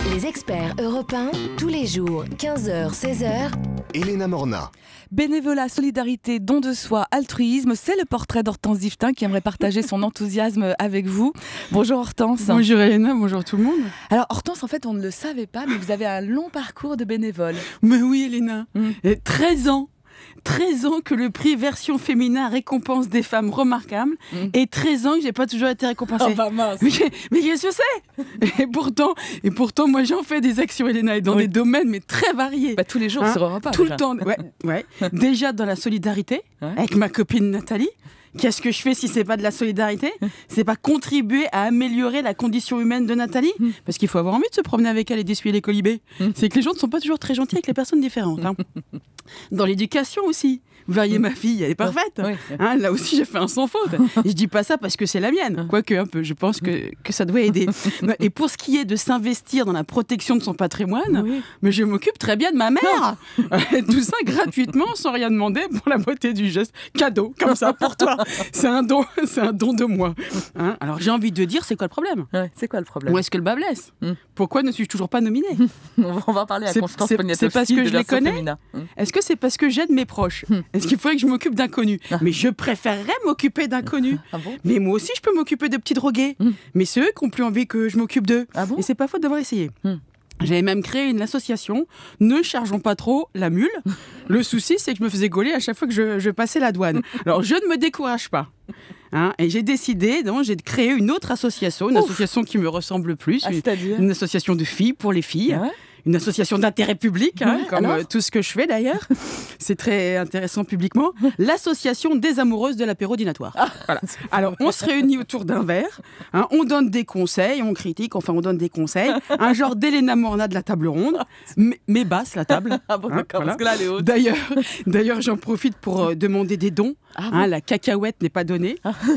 Les experts Europe 1, tous les jours, 15h, 16h. Elena Morna. Bénévolat, solidarité, don de soi, altruisme, c'est le portrait d'Hortense Diftin qui aimerait partager son enthousiasme avec vous. Bonjour Hortense. Bonjour Elena, bonjour tout le monde. Alors Hortense, en fait, on ne le savait pas, mais vous avez un long parcours de bénévole. Mais oui Elena, 13 ans. 13 ans que le prix version féminin récompense des femmes remarquables et 13 ans que j'ai pas toujours été récompensée. Oh bah mince. Mais qu'est-ce que c'est? Et pourtant moi j'en fais des actions Elena et dans des domaines mais très variés. Bah, tous les jours sur Europe 1. Tout déjà. le temps. Ouais. Déjà dans la solidarité avec ma copine Nathalie. Qu'est-ce que je fais si c'est pas de la solidarité? C'est pas contribuer à améliorer la condition humaine de Nathalie? Parce qu'il faut avoir envie de se promener avec elle et d'essuyer les colibés. C'est que les gens ne sont pas toujours très gentils avec les personnes différentes. Dans l'éducation aussi. Vous verriez ma fille, elle est parfaite. Là aussi, j'ai fait un sans faute. Et je dis pas ça parce que c'est la mienne. Quoique un peu, je pense que ça doit aider. Et pour ce qui est de s'investir dans la protection de son patrimoine, mais je m'occupe très bien de ma mère. Tout ça gratuitement, sans rien demander, pour la beauté du geste. Cadeau, comme ça, pour toi. C'est un don de moi. Alors j'ai envie de dire, c'est quoi le problème? C'est quoi le problème? Où est-ce que le bas blesse? Pourquoi ne suis-je toujours pas nominée? On va parler à Constance Poniatowski. C'est parce que je les connais? Féminin. Est-ce que c'est parce que j'aide mes proches? Est-ce qu'il faudrait que je m'occupe d'inconnus? Mais je préférerais m'occuper d'inconnus. Ah bon? Mais moi aussi, je peux m'occuper de petits drogués. Mais c'est eux qui n'ont plus envie que je m'occupe d'eux. Ah bon? Et c'est pas faute d'avoir essayé. J'avais même créé une association, ne chargeons pas trop la mule. Le souci, c'est que je me faisais gauler à chaque fois que je passais la douane. Alors, je ne me décourage pas. Et j'ai décidé, j'ai créé une autre association, une association qui me ressemble plus, une association de filles pour les filles. Une association d'intérêt public, comme tout ce que je fais d'ailleurs. C'est très intéressant publiquement. L'association des amoureuses de l'apéro dînatoire. Voilà. Alors, on se réunit autour d'un verre, on donne des conseils, on critique, enfin on donne des conseils. Un genre d'Elena Morna de la table ronde, mais basse la table. Ah bon, d'accord, parce que là, elle est haute. D'ailleurs, j'en profite pour demander des dons. La cacahuète n'est pas donnée.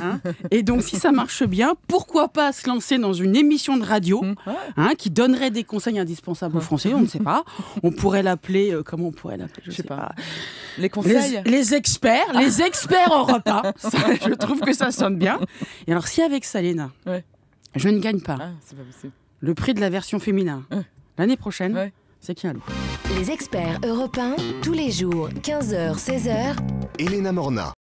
Et donc, si ça marche bien, pourquoi pas se lancer dans une émission de radio qui donnerait des conseils indispensables aux Français, on ne sait pas. On pourrait l'appeler, comment on pourrait l'appeler? Je sais pas. Les conseils? Les experts Europe 1. Ça, je trouve que ça sonne bien. Et alors, si avec ça, Léna, je ne gagne pas c'est pas possible. le prix de la version féminin l'année prochaine, c'est qu'il y a un loup. Les experts Europe 1, tous les jours, 15h, 16h. Elena Morna.